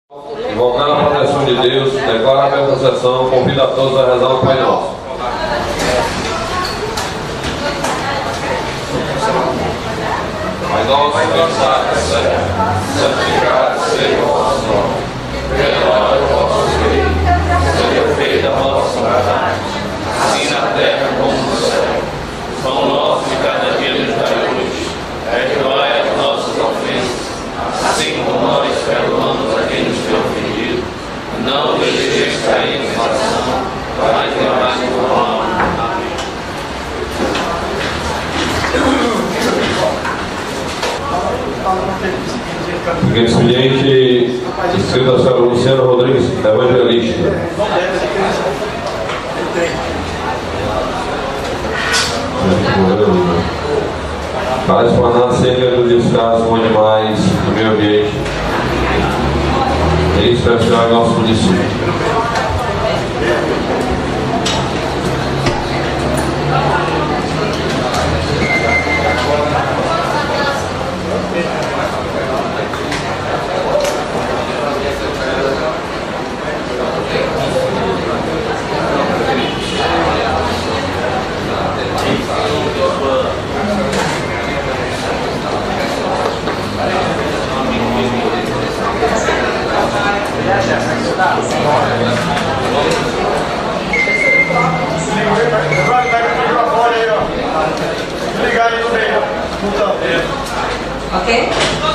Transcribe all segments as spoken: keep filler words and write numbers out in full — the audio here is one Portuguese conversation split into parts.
Invocando a proteção de Deus, declara a aberta a sessão, convida a todos a rezar o Pai Nosso. Pai nosso que estás no céu, santificado seja o vosso nome. Venha a nós o vosso reino, seja feita a vossa vontade, assim na terra como no céu. O pão nosso de cada dia nos dai hoje. Perdoai as nossas ofensas, assim como nós perdoamos a quem nos tem ofendido. Não nos deixeis cair em tentação, mas livrai-nos do mal. Amém. Seguinte expediente, escrito a senhora Luciana Rodrigues, evangelista. Para explanar acerca do descaso com animais no meio ambiente, em especial em nosso município. Ok?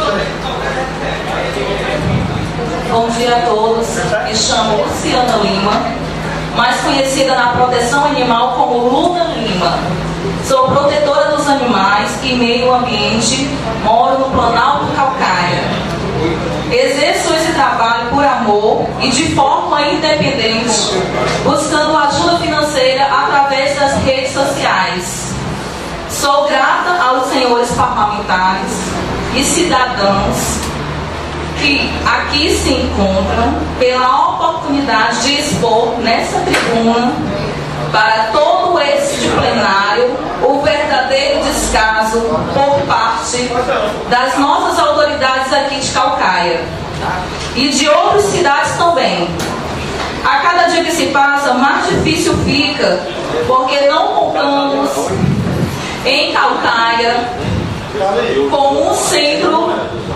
Bom dia a todos. Me chamo Luciana Lima, mais conhecida na proteção animal como Luna Lima. Sou protetora dos animais e meio ambiente, moro no Planalto Calcaia. Exerço esse trabalho por amor e de forma independente, buscando ajuda financeira através das redes sociais. Sou grata aos senhores parlamentares e cidadãos que aqui se encontram pela oportunidade de expor nessa tribuna para todo esse plenário o verdadeiro descaso por parte das nossas autoridades aqui de Calcaia e de outras cidades também. A cada dia que se passa, mais difícil fica, porque não contamos em Calcaia com um centro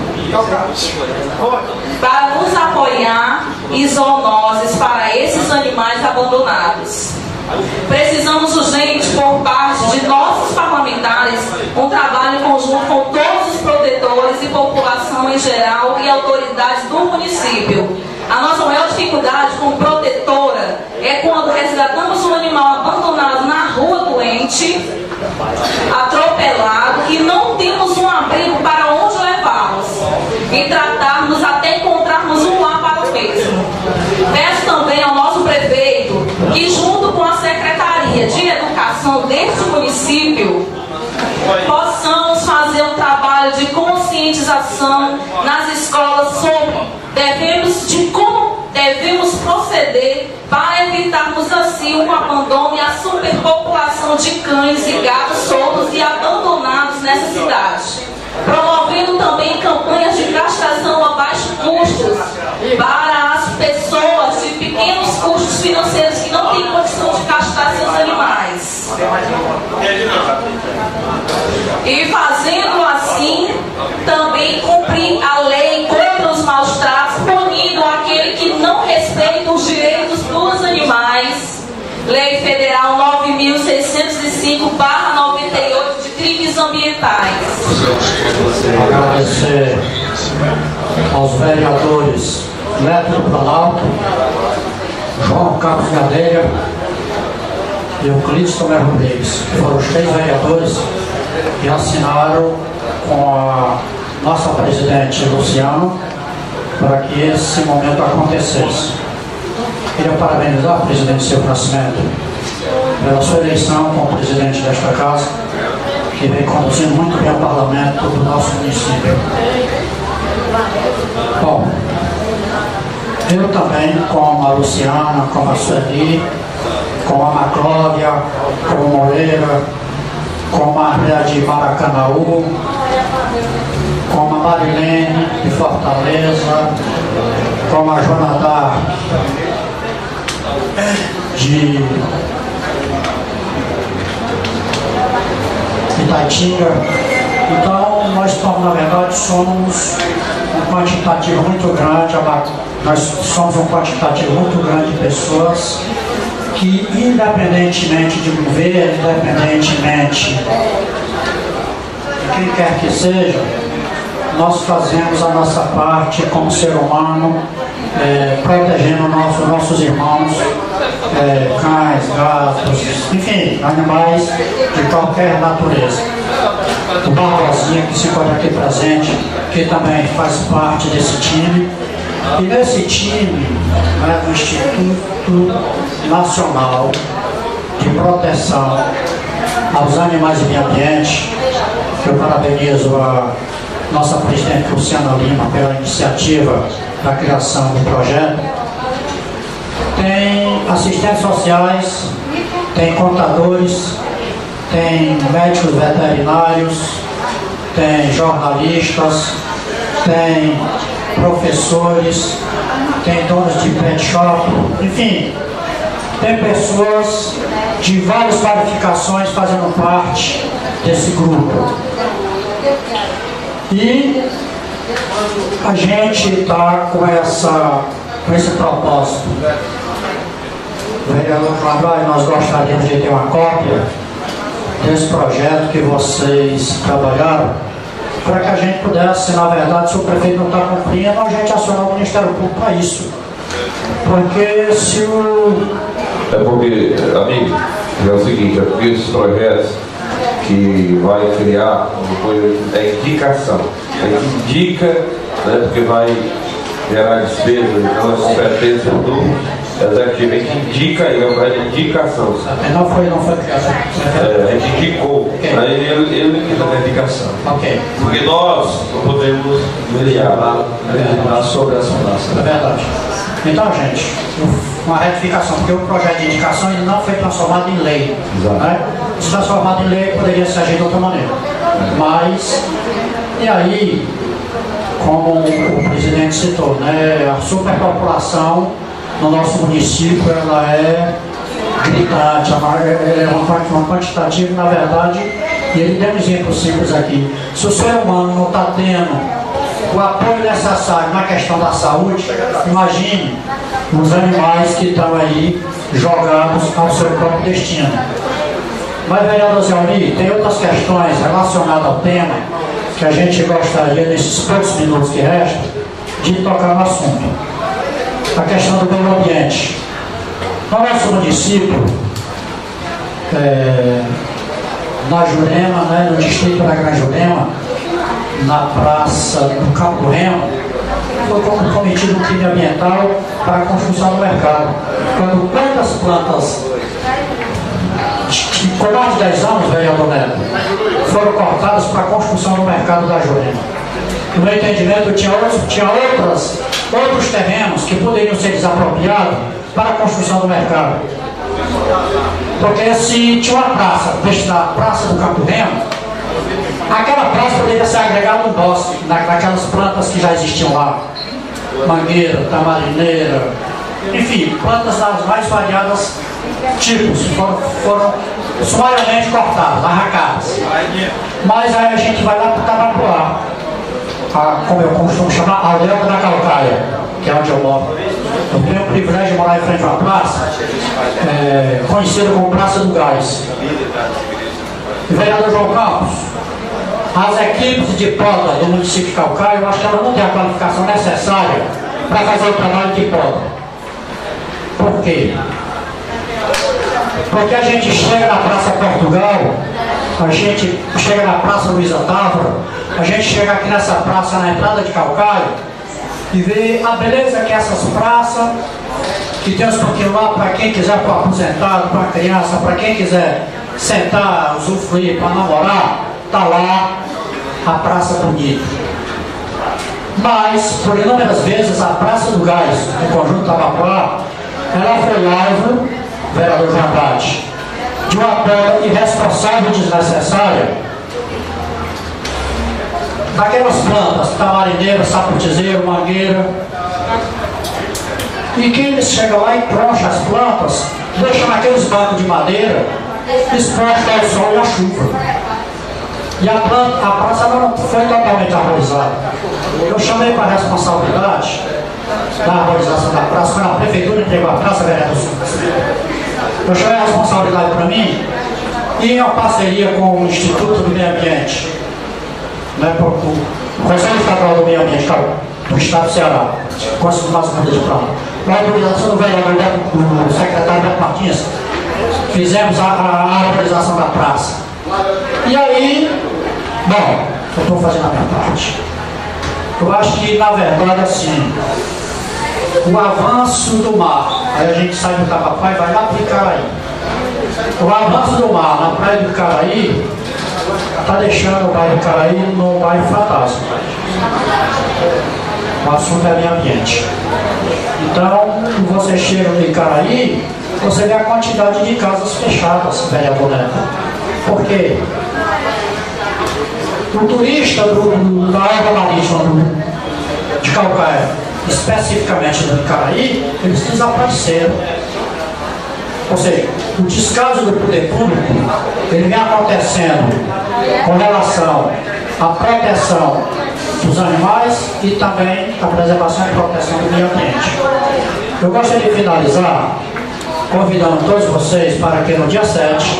para nos apoiar em zoonoses para esses animais abandonados. Precisamos urgente, por parte de nossos parlamentares, um trabalho conjunto com todos os protetores e população em geral e autoridades do município. A nossa maior dificuldade como protetora é quando resgatamos um animal abandonado na rua doente, atropelado, e não temos um abrigo para onde levá-los e tratarmos até encontrarmos um lar para o mesmo. Peço também ao nosso prefeito que, junto com a Secretaria de Educação deste município, possamos fazer um trabalho de conscientização nas escolas sobre devemos, de como devemos proceder para evitarmos assim um abandono e a superpopulação de cães e gatos soltos e abandonados nessa cidade. Promovendo também campanhas de castração a baixo custos para as pessoas de pequenos custos financeiros que não têm condição de castrar seus animais. E fazendo assim, também cumprir a lei contra os maus tratos, punindo aquele que não respeita os direitos dos animais. Lei Federal nove mil seiscentos e cinco barra noventa e oito de crimes ambientais. Agradecer aos vereadores Neto do Planalto, João Carlos Gadeira e Euclides Tomé Rodrigues, que foram os três vereadores que assinaram com a nossa presidente Luciana para que esse momento acontecesse. Queria parabenizar o presidente Silvio Nascimento pela sua eleição como presidente desta casa, que vem conduzindo muito bem o parlamento do nosso município. Bom, eu também, como a Luciana, como a Sueli, como a Maclóvia, como a Moreira, como a Andréa de Maracanaú, como a Marilene de Fortaleza, como a Joana Dark de Itaitinga. Então, nós estamos, na verdade, somos um quantitativo muito grande, nós somos um quantitativo muito grande de pessoas que, independentemente de governo, independentemente de quem quer que seja, nós fazemos a nossa parte como ser humano, é, protegendo nosso, nossos irmãos, é, cães, gatos, enfim, animais de qualquer natureza. O Barbosinha, que se encontra aqui presente, que também faz parte desse time. E nesse time, né, do Instituto Nacional de Proteção aos Animais e Meio Ambiente, que eu parabenizo a nossa presidente Luciana Lima pela iniciativa da criação do projeto, tem assistentes sociais, tem contadores, tem médicos veterinários, tem jornalistas, tem professores, tem donos de pet shop, enfim, tem pessoas de várias qualificações fazendo parte desse grupo. E a gente está com, essa, com esse propósito. Vereador João, nós gostaríamos de ter uma cópia desse projeto que vocês trabalharam, para que a gente pudesse, na verdade, se o prefeito não está cumprindo, a gente acionar o Ministério Público para isso. Porque se o... É porque, amigo, é o seguinte, é porque esses projetos que vai criar uma coisa é indicação. A gente indica, né, porque vai gerar despesa, então as competências do executivo, a gente indica e é uma indicação. Não foi, não foi criado. É, a gente indicou, okay. Aí ele, ele que dá a indicação. Ok. Porque nós não podemos mediar sobre essa praça. É verdade. Então, gente, uma retificação, porque o projeto de indicação ele não foi transformado em lei. Né? Se transformado em lei, poderia ser agido de outra maneira. Mas, e aí, como o presidente citou, né, a superpopulação no nosso município ela é gritante, é uma quantitativa, na verdade, e ele deu um exemplo simples aqui. Se o ser humano não está tendo o apoio necessário na questão da saúde, imagine os animais que estão aí jogados ao seu próprio destino. Mas, vereador Zé Almir, tem outras questões relacionadas ao tema que a gente gostaria, nesses poucos minutos que restam, de tocar no assunto. A questão do meio ambiente. No nosso município, é, na Jurema, né, no distrito da Grande Jurema, na praça do Campo do Remo, foi cometido um crime ambiental para a construção do mercado. Quando quantas plantas de, com mais de dez anos, vereador Neto, foram cortadas para a construção do mercado da Jurema. No meu entendimento, tinha, outros, tinha outras, outros terrenos que poderiam ser desapropriados para a construção do mercado. Porque se tinha uma praça, destinada à Praça do Campo do Remo, aquela praça poderia ser agregada no bosque, na, naquelas plantas que já existiam lá. Mangueira, tamarineira, enfim, plantas das mais variadas tipos foram, foram sumariamente cortadas, arrancadas. Mas aí a gente vai lá para o Tabapuá, a, como eu costumo chamar, a Aldeia da Calcaia, que é onde eu moro. Eu tenho o privilégio de morar em frente a uma praça, é, conhecida como Praça do Gás. E, vereador João Campos, as equipes de poda do município de Calcaia, eu acho que ela não tem a qualificação necessária para fazer o trabalho de poda. Por quê? Porque a gente chega na Praça Portugal, a gente chega na Praça Luísa Távora, a gente chega aqui nessa praça, na entrada de Calcaia, e vê a beleza que é essas praças, que tem uns pouquinhos lá para quem quiser, para o aposentado, para a criança, para quem quiser sentar, usufruir, para namorar, está lá a Praça Bonita. Mas, por inúmeras vezes, a Praça do Gás, no Conjunto Tabapuá, ela foi alvo, vereador João Bate, de uma poda irresponsável e desnecessária daquelas plantas, tamarineira, saputizeiro, mangueira, e que eles chegam lá e troncham as plantas, deixam aqueles bancos de madeira expostos ao sol e à chuva. E a, planta, a praça não foi totalmente arborizada. Eu chamei para a responsabilidade da arborização da praça, quando a prefeitura entregou a praça, vereador Silvio. Eu chamei a responsabilidade para mim e em uma parceria com o Instituto do Meio Ambiente, né, o, o Conselho Estadual do Meio Ambiente do Estado do Ceará, com as nossas contas de plano, com a autorização do vereador do secretário Beto Martins, fizemos a, a, a arborização da praça. E aí, bom, eu estou fazendo a minha parte. Eu acho que, na verdade, assim, o avanço do mar, aí a gente sai do Tabapuá e vai lá para o Icaraí. O avanço do mar na praia do Icaraí está deixando o bairro Icaraí no bairro fantasma. O assunto é meio ambiente. Então, quando você chega no Icaraí, você vê a quantidade de casas fechadas, vereador Neto. Por quê? O turista do, do, da água marítima do, de Calcaia, especificamente do Icaraí, eles desapareceram. Ou seja, o descaso do poder público, ele vem acontecendo com relação à proteção dos animais e também a preservação e proteção do meio ambiente. Eu gostaria de finalizar convidando todos vocês para que no dia sete,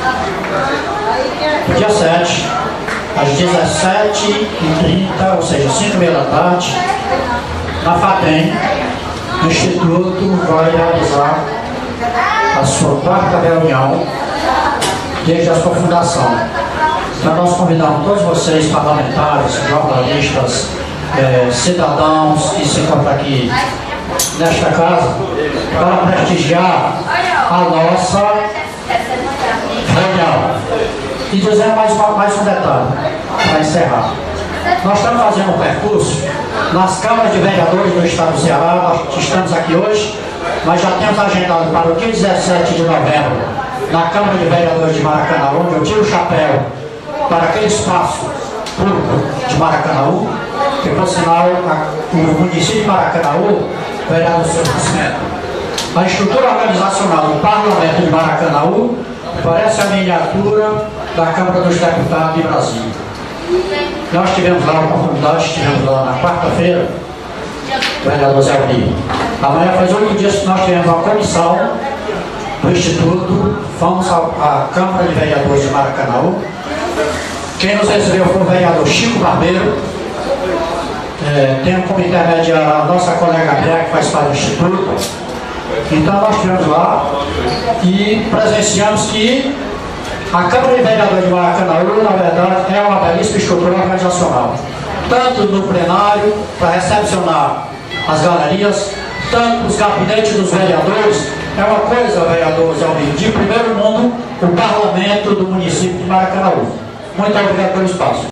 no dia sete, às dezessete e trinta, ou seja, cinco e meia da tarde, na FATEM, o Instituto vai realizar a sua quarta reunião desde a sua fundação. Então nós convidamos todos vocês, parlamentares, jornalistas, eh, cidadãos que se encontram aqui nesta casa, para prestigiar a nossa reunião. E dizer mais, uma, mais um detalhe, para encerrar. Nós estamos fazendo um percurso nas câmaras de vereadores do Estado do Ceará. Nós estamos aqui hoje, mas já temos agendado para o dia dezessete de novembro, na Câmara de Vereadores de Maracanaú, onde eu tiro o chapéu para aquele espaço público de Maracanaú, que por sinal, a, o município de Maracanaú, o vereador Silvio Nascimento, a estrutura organizacional do Parlamento de Maracanaú parece a miniatura da Câmara dos Deputados de Brasília. Nós tivemos lá a oportunidade, estivemos lá na quarta-feira, o vereador Zé Uri. Amanhã faz oito dias que nós tivemos uma comissão do Instituto, fomos à Câmara de Vereadores de Maracanaú. Quem nos recebeu foi o vereador Chico Barbeiro. É, tem como intermediária a nossa colega Bia, que faz parte do Instituto. Então nós estivemos lá e presenciamos que a Câmara de Vereadores de Maracanaú, na verdade, é uma belíssima estrutura organizacional. Tanto no plenário, para recepcionar as galerias, tanto os gabinetes dos vereadores. É uma coisa, vereador Zé Almir, de primeiro mundo, o parlamento do município de Maracanaú. Muito obrigado pelo espaço.